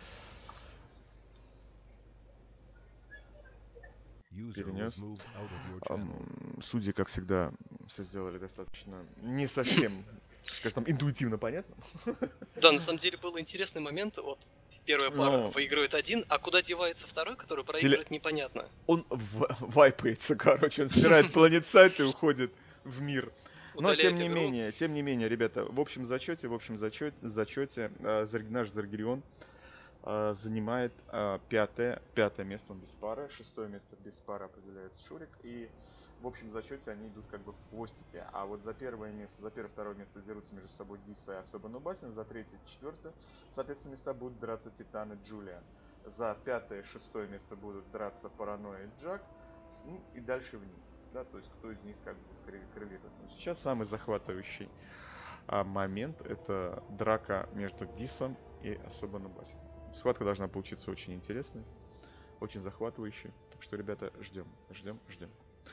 User Перенес. was moved out of your channel. Ам, Судьи, как всегда, все сделали достаточно не совсем, скажем, там, интуитивно понятно. Да, на самом деле был интересный момент. Вот первая пара Ну. выигрывает один, а куда девается второй, который проигрывает, непонятно. Он в- вайпается, короче, он собирает планетсайт и уходит в мир. Но Удаляет тем не игру. менее, тем не менее, ребята, в общем зачете, в общем зачете, зачете э, Зар- наш Заргерион э, занимает э, пятое, пятое место, он без пары, шестое место без пары определяется Шурик, и в общем зачете они идут как бы в хвостике, а вот за первое место, за первое второе место дерутся между собой Диса и особо Нубасин, за третье и четвертое, соответственно, места будут драться Титан и Джулиан, за пятое и шестое место будут драться Паранойя и Джак, с- ну, и дальше вниз. Да, то есть кто из них как бы коррелирует. Сейчас самый захватывающий а, момент это драка между Дисом и особо Нубасином. Схватка должна получиться очень интересной, очень захватывающей. Так что, ребята, ждем, ждем, ждем.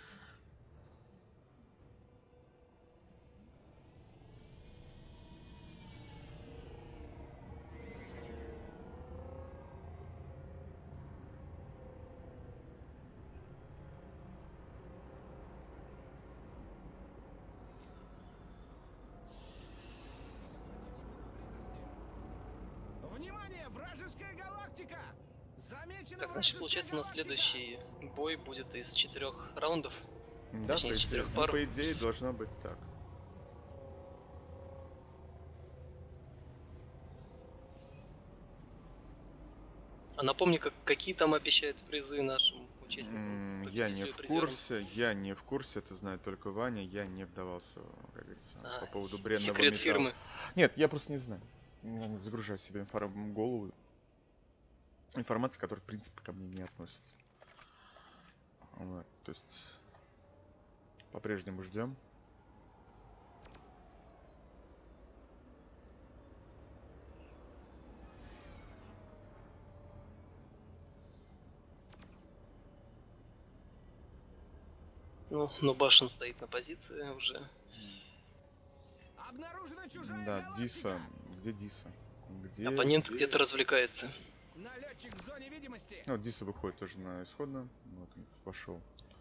Внимание, вражеская галактика! Замечена Так, значит, вражеская получается, у нас галактика! следующий бой будет из четырех раундов. Да, Точнее, по идее, четырех ну, пар. по идее должно быть так. А напомни, как, какие там обещают призы нашим М, участникам. Я не победителю и в призерам? курсе, я не в курсе, это знает только Ваня, я не вдавался, как говорится, А, по поводу с- бренного секрет металла. фирмы. Нет, я просто не знаю. Я не загружаю себе информ- голову. Информация, которая, в принципе, ко мне не относится. Вот, то есть, по-прежнему ждем. Ну, но Башен стоит на позиции уже. Обнаружена чужая Да, галактика! Диса. Где Диса? Где? Оппонент где? где-то развлекается. Налетчик в зоне видимости! Ну, Диса выходит тоже на исходную. Вот он пошел.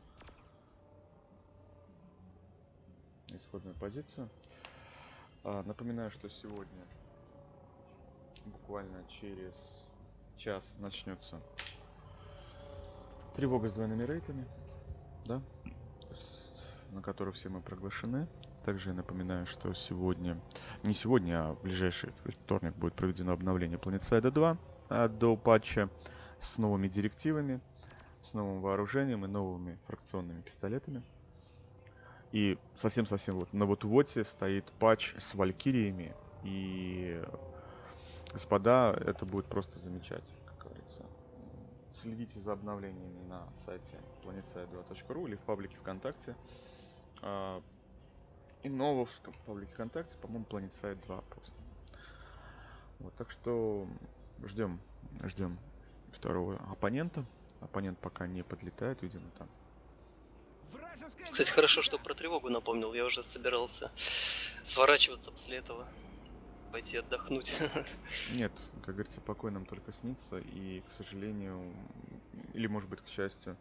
Исходную позицию. А, напоминаю, что сегодня буквально через час начнется тревога с двойными рейтами, да, то есть, на которую все мы приглашены. Также я напоминаю, что сегодня, не сегодня, а в ближайший вторник будет проведено обновление PlanetSide два а, до патча с новыми директивами, с новым вооружением и новыми фракционными пистолетами. И совсем-совсем вот на вот воте стоит патч с валькириями. И, господа, это будет просто замечательно, как говорится. Следите за обновлениями на сайте планетсайд два точка ру или в паблике ВКонтакте. А, и нового в паблике ВКонтакте, по-моему, планетсайд два просто. Вот, так что ждем, ждем второго оппонента. Оппонент пока не подлетает, видимо, там. Кстати, хорошо, что про тревогу напомнил. Я уже собирался сворачиваться после этого, пойти отдохнуть. Нет, как говорится, покой нам только снится, и, к сожалению, или, может быть, к счастью,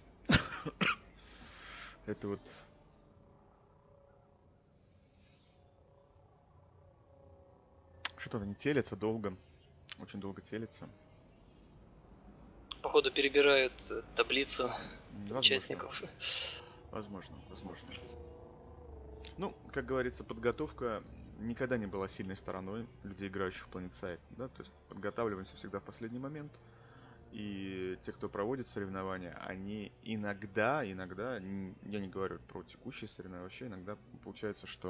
это вот что-то не телится долго, очень долго телится. Походу перебирают таблицу Возможно. участников. Возможно, возможно. Ну, как говорится, подготовка никогда не была сильной стороной людей, играющих в PlanetSide, да, то есть подготавливаемся всегда в последний момент, и те, кто проводит соревнования, они иногда, иногда, я не говорю про текущие соревнования, вообще иногда получается, что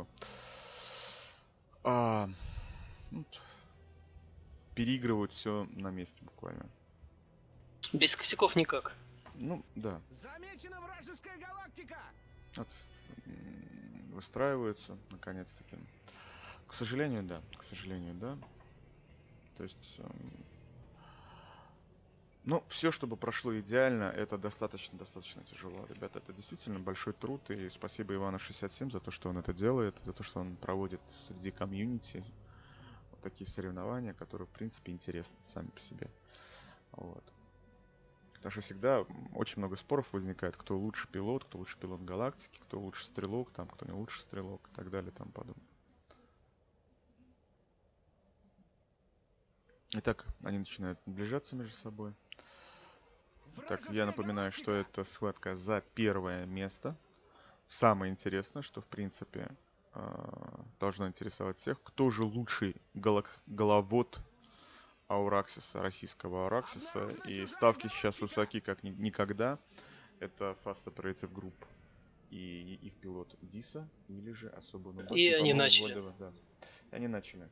а, ну, переигрывают все на месте буквально. Без косяков никак. Ну, да. Замечена вражеская галактика! Вот, выстраиваются, наконец-таки. К сожалению, да. К сожалению, да. То есть... Эм, ну, все, чтобы прошло идеально, это достаточно-достаточно тяжело. Ребята, это действительно большой труд. И спасибо Ивану шестьдесят семь за то, что он это делает. За то, что он проводит среди комьюнити вот такие соревнования, которые, в принципе, интересны сами по себе. Вот. Потому что всегда очень много споров возникает, кто лучше пилот, кто лучше пилот галактики, кто лучше стрелок, там, кто не лучше стрелок и так далее, там подобное. Итак, они начинают наближаться между собой. Так, я напоминаю, что это схватка за первое место. Самое интересное, что в принципе должно интересовать всех, кто же лучший головод Аураксиса, российского Аураксиса, и ставки сейчас высоки как ни никогда. Это Fast Operative Group и их пилот Диса, или же особо... Ну, и они начали. ВДВ, да. И они начали.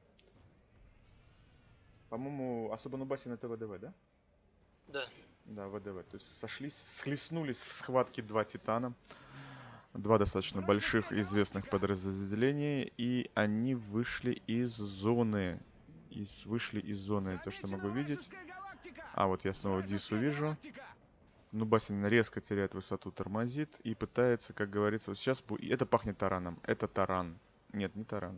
По-моему, особо Нубасин это ВДВ, да? Да. Да, ВДВ. То есть сошлись, схлестнулись в схватке два Титана. Два достаточно больших известных подразделения, и они вышли из зоны. Из, вышли из зоны, то, что могу видеть. А, вот я снова Дису вижу. Нубасин резко теряет высоту, тормозит и пытается, как говорится, вот сейчас... Это пахнет тараном. Это таран. Нет, не таран.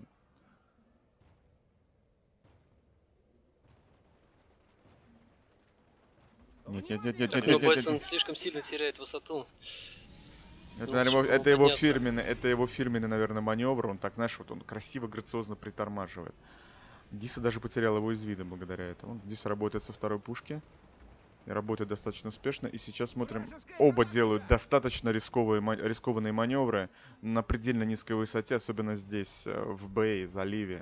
Нет, нет, нет, нет, так, нет, нет, Нубасин нет, нет. слишком сильно теряет высоту. Это, Ну, наверное, его, чтобы это его подняться. фирменный, это его фирменный, наверное, маневр. Он так, знаешь, вот он красиво, грациозно притормаживает. Диса даже потерял его из вида благодаря этому. Диса работает со второй пушки. И работает достаточно успешно. И сейчас смотрим, оба делают достаточно рисковые, рискованные маневры на предельно низкой высоте, особенно здесь, в Бэй, заливе.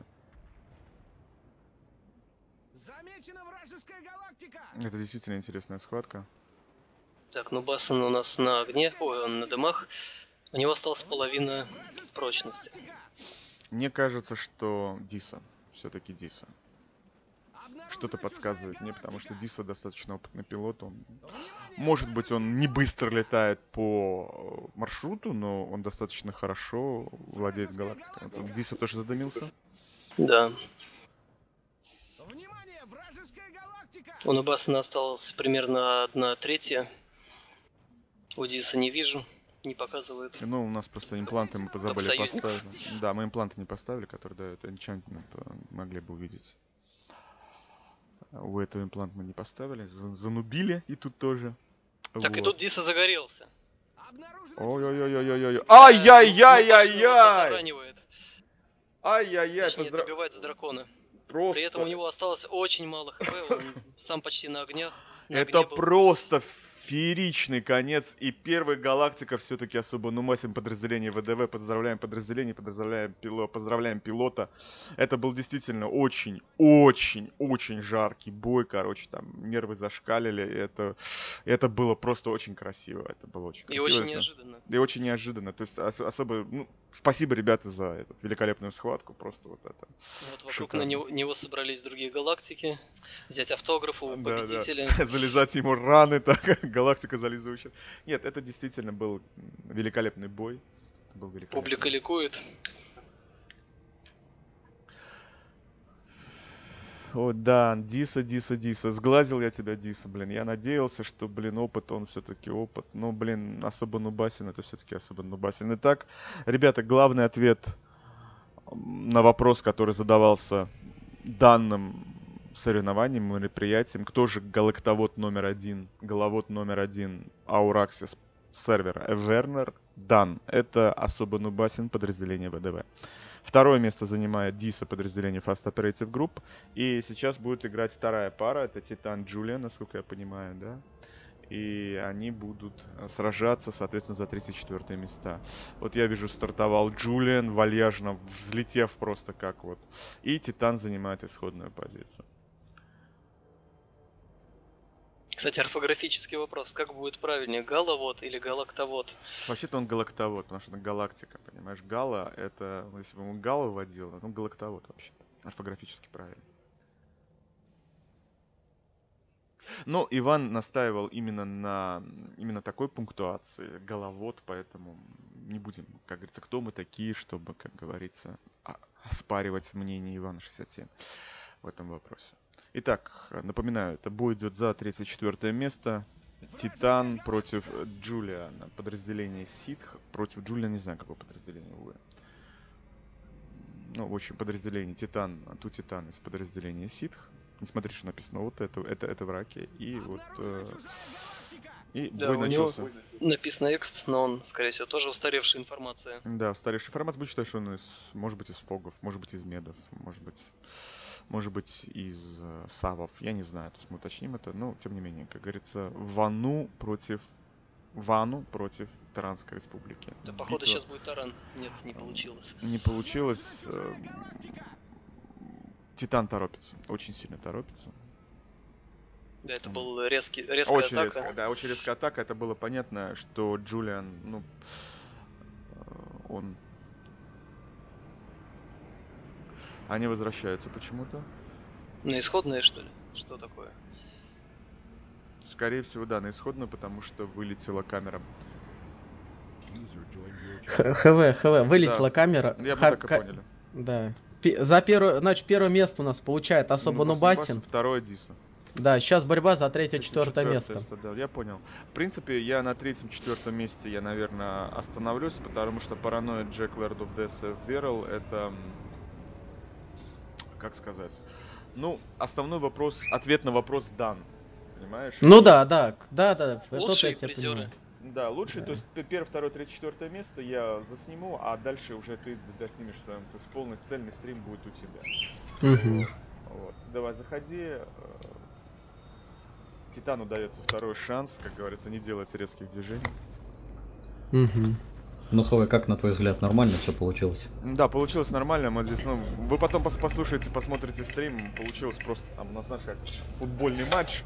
Замечена вражеская галактика! Это действительно интересная схватка. Так, Нубасин у нас на огне, ой, он на дымах. У него осталась половина прочности. Мне кажется, что Диса. Все-таки Диса. Что-то подсказывает мне, потому что Диса достаточно опытный пилот. Он, может быть, он не быстро летает по маршруту, но он достаточно хорошо владеет галактикой. Вот Диса тоже задымился. Да. Внимание, вражеская галактика! У Нубасина осталась примерно одна третья. У Диса не вижу, не показывает. Ну, у нас просто импланты мы забыли союзник. поставить. Да, мы импланты не поставили, которые дают энчантмент, могли бы увидеть. У этого имплант мы не поставили, занубили, и тут тоже. Так, вот. и тут Диса загорелся. Ой-ой-ой-ой-ой-ой. Ай-яй-яй-яй-яй! Ранивает. Ай-яй-яй, это Точнее, зра- добивает с дракона. просто... При этом у него осталось очень мало хп, он сам почти на огне. На Это огне был. просто фееричный конец. И первая галактика все-таки особо нумасим подразделение ВДВ. Поздравляем подразделение, поздравляем, пило, поздравляем пилота. Это был действительно очень, очень, очень жаркий бой. Короче, там нервы зашкалили. Это, это было просто очень красиво. Это было очень И красиво. очень неожиданно. И очень неожиданно. То есть ос- особо, ну, спасибо, ребята, за эту великолепную схватку. Просто вот это. Вот вокруг шикарно. на него, него собрались другие галактики. Взять автограф у Да, победителя. да. Залезать ему раны, так, галактика зализывающая. Нет, это действительно был великолепный бой. Это был великолепный. Публика ликует. О, да, Диса, Диса, Диса. Сглазил я тебя, Диса, блин. Я надеялся, что, блин, опыт, он все-таки опыт. Но, блин, особо нубасин, это все-таки особо нубасин. Итак, ребята, главный ответ на вопрос, который задавался данным соревнованием, мероприятием. Кто же галактовод номер один, головод номер один Аураксис сервера Эвернер? Дан. Это особо нубасин подразделение ВДВ. Второе место занимает Диса подразделение Fast Operative Group. И сейчас будет играть вторая пара. Это Титан Джулиан, насколько я понимаю, да? И они будут сражаться, соответственно, за тридцать четвёртые места. Вот я вижу, стартовал Джулиан, вальяжно взлетев просто как вот. И Титан занимает исходную позицию. Кстати, орфографический вопрос. Как будет правильнее, галовод или галактовод? Вообще-то он галактовод, потому что это галактика, понимаешь? Гала, это, ну, если бы он гала вводил, ну, галактовод вообще-то. Орфографически правильно. Но Иван настаивал именно на именно такой пунктуации, головод, поэтому не будем, как говорится, кто мы такие, чтобы, как говорится, оспаривать мнение Ивана шестьдесят семь в этом вопросе. Итак, напоминаю, это бой идет за тридцать четвёртое место. Титан против Джулиана. Подразделение Ситх против Джулиана, не знаю, какое подразделение, увы. Ну, в общем, подразделение Титан, ту Титан из подразделения Ситх. Не смотри, что написано, вот это, это, это враки. И вот... Э, и Да, бой у него начался. написано экст, но он, скорее всего, тоже устаревшая информация. Да, устаревшая информация. Будь считать, что он из, может быть, из фогов, может быть, из медов, может быть... Может быть, из э, савов, я не знаю, то есть мы уточним это, но тем не менее, как говорится, Вану против Вану против Таранской республики. Да, походу, Битва сейчас будет таран. Нет, не получилось. не получилось. э, Титан торопится, очень сильно торопится. Да, это был резкий, резкая Очень атака. резкая, да, очень резкая атака. Это было понятно, что Джулиан, ну, э, он... Они возвращаются почему-то. На исходные, что ли? Что такое? Скорее всего, да, на исходную, потому что вылетела камера. Х- ХВ, ХВ, вылетела Да. камера. Я бы Ха- так и ка- поняли. Да. Пи- За первое, значит, первое место у нас получает особо Ну, Нубасин. Второе Диса. Да, сейчас борьба за третье-четвертое место. Да, я понял. В принципе, я на третьем-четвертом месте, я, наверное, остановлюсь, потому что паранойя Джек Лэрд оф Дэс Верл, это... Как сказать? Ну, основной вопрос, ответ на вопрос дан. Понимаешь? Ну да, да, да, да. это Лучшие я тебя призеры. понимаю. Да, лучше, Да. то есть первое, второе, третье, четвертое место я засниму, а дальше уже ты доснимешь своем. То есть полный цельный стрим будет у тебя. Мгм. Вот. Давай, заходи. э, Титану дается второй шанс, как говорится, не делать резких движений. Мгм. Ну, ХВ, как на твой взгляд, нормально все получилось? Да, получилось нормально, мы здесь, ну, вы потом пос- послушаете, посмотрите стрим, получилось просто там, у нас, знаешь, как футбольный матч.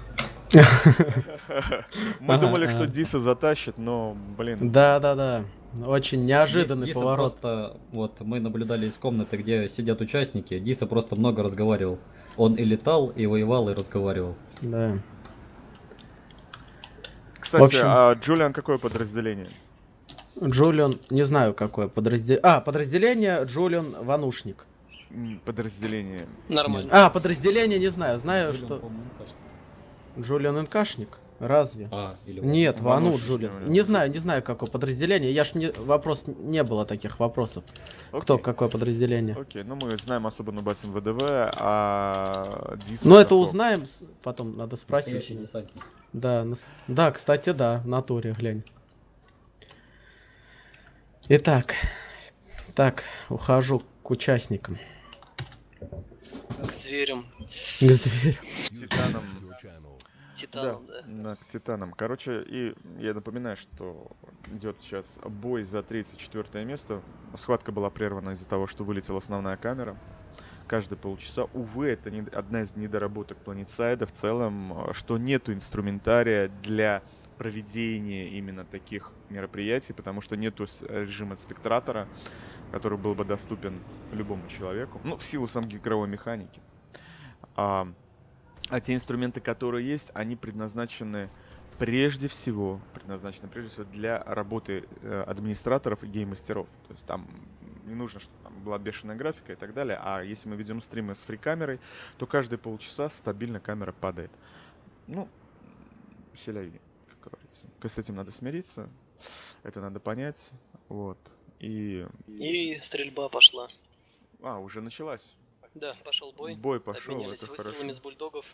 Мы Ага, думали, что ага. Диса затащит, но, блин, Да, да, да. Очень неожиданный Диса поворот. просто, вот, мы наблюдали из комнаты, где сидят участники, Диса просто много разговаривал. Он и летал, и воевал, и разговаривал. Да. кстати, В общем- а Джулиан какое подразделение? Джулиан, не знаю какое подразделение. А, подразделение Джулиан Ванушник. М, Подразделение. Нормально. А, подразделение не знаю. Знаю, Джулиан, что... по-моему, кажется. Джулиан Инкашник? Разве? А, или Нет, Вану Ванушник, Джулиан. наверное. Не знаю, не знаю, какое подразделение. Я ж не... Вопрос... Не было таких вопросов. Кто, Окей. какое подразделение. Окей, ну мы знаем особо Нубасин ВДВ, а Диса... Ну, это какого? узнаем, с- потом надо спросить. Настоящий десантник. Да, нас- да, кстати, да, в натуре, глянь. Итак, так, ухожу к участникам. К зверям. К зверю. Титаном. Титаном, да. Да, к Титанам. Короче, и я напоминаю, что идет сейчас бой за третье-четвертое место. Схватка была прервана из-за того, что вылетела основная камера. Каждые полчаса. Увы, это не, одна из недоработок Планетсайда в целом, что нету инструментария для проведения именно таких мероприятий, потому что нету режима спектратора, который был бы доступен любому человеку, ну, в силу самой игровой механики. А, а те инструменты, которые есть, они предназначены прежде всего, предназначены прежде всего для работы э, администраторов и гейммастеров. То есть там не нужно, чтобы там была бешеная графика и так далее. А если мы ведем стримы с фри-камерой, то каждые полчаса стабильно камера падает. Ну, селяви, как говорится. С этим надо смириться, это надо понять. Вот. И... И стрельба пошла. А, уже началась. Да, пошел бой. Бой пошел, Обменялись это выстрелами хорошо. с бульдогов.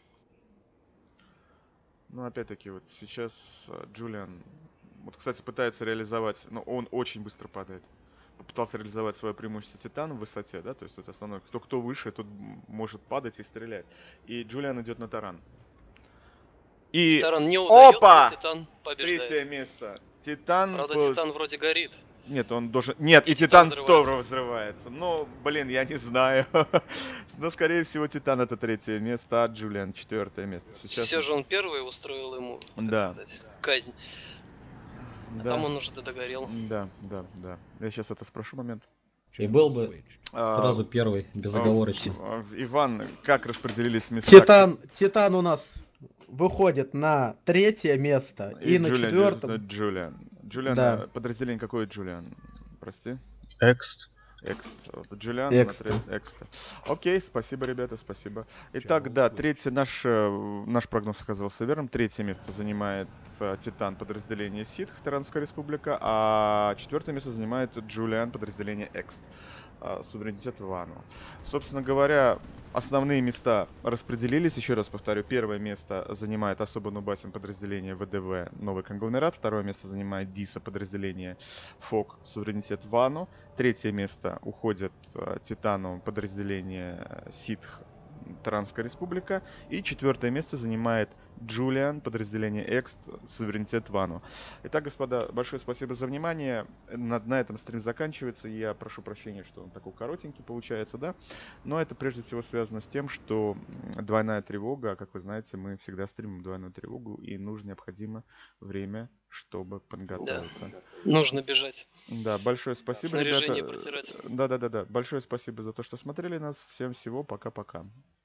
Ну, опять-таки, вот сейчас Джулиан, вот, кстати, пытается реализовать, но он очень быстро падает. Попытался реализовать свое преимущество Титана в высоте, да, то есть это основное. Кто, кто выше, тот может падать и стрелять. И Джулиан идет на таран. И... Таран не удается, Опа! Титан побеждает. Третье место. Титан... Правда, был- Титан вроде горит. Нет, он должен... Нет, и, И Титан, Титан тоже взрывается. взрывается. Ну, блин, я не знаю. Но, скорее всего, Титан это третье место, а Джулиан четвертое место. Сейчас... Все же он первый устроил ему, так Да. сказать, казнь. А Да. там он уже догорел. Да, да, да. Я сейчас это спрошу момент. И был бы А, сразу первый, безоговорочно. а, Иван, как распределились места? Титан, Титан у нас выходит на третье место и, на Джулиан, четвертом. Джу- Джулиан. Джулиан, Да. а, подразделение какое Джулиан? Прости. Экст. Экст. Вот Джулиан Экста. на треть- Экста. Окей, спасибо, ребята, спасибо. Итак, да, третий наш, э, наш прогноз оказался верным. Третье место занимает э, Титан подразделение Ситх, Таранская республика, а четвертое место занимает Джулиан подразделение Экст. э, Суверенитет Вану. Собственно говоря, основные места распределились. Еще раз повторю, первое место занимает особо нубасим подразделение ВДВ Новый Конгломерат. Второе место занимает ДИСа подразделение ФОК Суверенитет Вану. Третье место уходит э, Титану подразделение э, Ситх Таранская республика. И четвертое место занимает Джулиан подразделение Экст Суверенитет Вану. Итак, господа, большое спасибо за внимание. На, на этом стрим заканчивается. Я прошу прощения, что он такой коротенький получается, да. Но это прежде всего связано с тем, что двойная тревога, как вы знаете, мы всегда стримим двойную тревогу, и нужно необходимо время, чтобы подготовиться. Нужно бежать. Да, большое спасибо, Снаряжение ребята. протирать. Да-да-да-да. Большое спасибо за то, что смотрели нас. Всем всего. Пока-пока.